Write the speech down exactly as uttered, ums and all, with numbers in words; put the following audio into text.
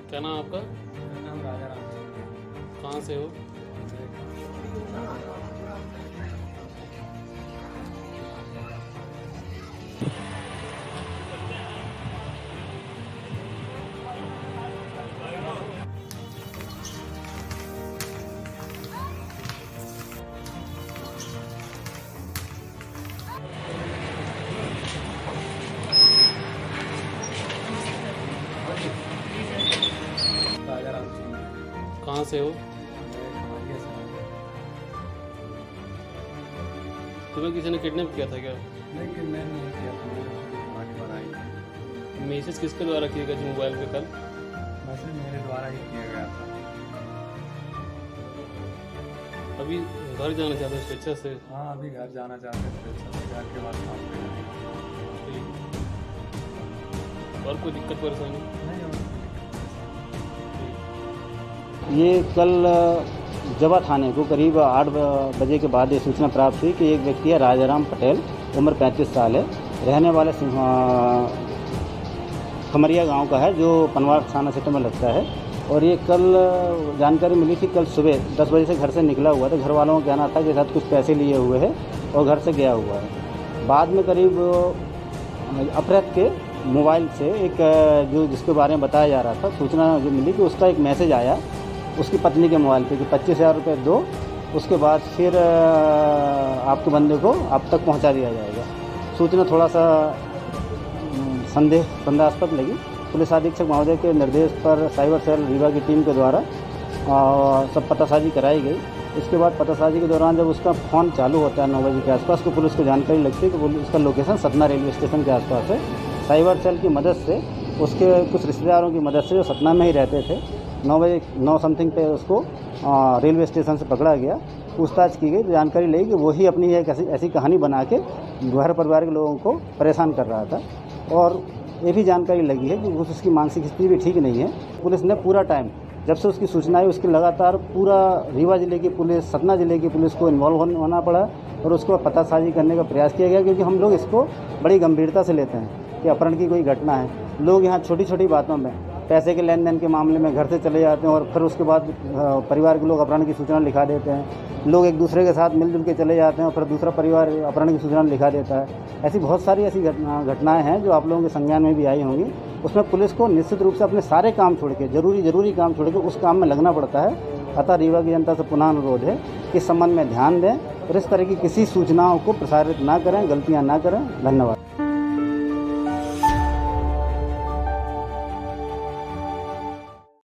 क्या नाम आपका? मेरा नाम राजा राम सिंह है। कहाँ से हो? राजा राम सिंह है। कहाँ से हो? मैं खमरिया से हूँ। तुम्हें किसी ने किडनैप किया था क्या? नहीं किडनैप नहीं किया था, मैंने पुलिस हमारे पर आई। मैसेज किसके द्वारा किया गया था मोबाइल पे कल? मैसेज मेरे द्वारा ही किया गया था। अभी घर जाना चाहते हो स्वेच्छा से? हाँ अभी घर जाना चाहते थे, सब घर के बाद काम पे जाएंगे। और कोई दिक्कत परेशानी? नहीं और ये कल जवा थाने को करीब आठ बजे के बाद ये सूचना प्राप्त हुई कि एक व्यक्ति है राजाराम पटेल, उम्र पैंतीस साल है, रहने वाले खमरिया गांव का है जो पनवाड़ थाना क्षेत्र में लगता है। और ये कल जानकारी मिली थी कल सुबह दस बजे से घर से निकला हुआ था। घर वालों का कहना था कि साथ कुछ पैसे लिए हुए है और घर से गया हुआ है। बाद में करीब अपराध के मोबाइल से एक जो जिसके बारे में बताया जा रहा था सूचना जो मिली कि उसका एक मैसेज आया उसकी पत्नी के मोबाइल पे कि पच्चीस हज़ार रुपये दो, उसके बाद फिर आपके बंदे को आप तक पहुंचा दिया जाएगा। सूचना थोड़ा सा संदेह संदेहास्पद लगी। पुलिस अधीक्षक महोदय के निर्देश पर साइबर सेल रीवा की टीम के द्वारा आ, सब पतासाजी कराई गई। इसके बाद पतासाजी के दौरान जब उसका फ़ोन चालू होता है नौ बजे के आसपास तो पुलिस को जानकारी लगती है कि उसका लोकेशन सतना रेलवे स्टेशन के आसपास है। साइबर सेल की मदद से उसके कुछ रिश्तेदारों की मदद से जो सतना में ही रहते थे, नौ बजे नौ समथिंग पे उसको आ, रेलवे स्टेशन से पकड़ा गया। पूछताछ की गई तो जानकारी लगी कि वही अपनी एक ऐसी ऐसी कहानी बना के घर परिवार के लोगों को परेशान कर रहा था। और ये भी जानकारी लगी है कि उसकी मानसिक स्थिति भी ठीक नहीं है। पुलिस ने पूरा टाइम जब से उसकी सूचना आई उसके लगातार पूरा रीवा जिले की पुलिस, सतना जिले की पुलिस को इन्वॉल्व होना पड़ा और उसको पतासाजी करने का प्रयास किया गया, क्योंकि हम लोग इसको बड़ी गंभीरता से लेते हैं कि अपहरण की कोई घटना है। लोग यहाँ छोटी छोटी बातों में पैसे के लेन देन के मामले में घर से चले जाते हैं और फिर उसके बाद परिवार के लोग अपहरण की सूचना लिखा देते हैं। लोग एक दूसरे के साथ मिलजुल के चले जाते हैं और फिर दूसरा परिवार अपहरण की सूचना लिखा देता है। ऐसी बहुत सारी ऐसी घटना घटनाएं हैं जो आप लोगों के संज्ञान में भी आई होंगी। उसमें पुलिस को निश्चित रूप से अपने सारे काम छोड़ के जरूरी जरूरी काम छोड़ के उस काम में लगना पड़ता है। अतः रीवा की जनता से पुनः अनुरोध है कि इस संबंध में ध्यान दें और इस तरह की किसी सूचनाओं को प्रसारित ना करें, गलतियाँ ना करें। धन्यवाद।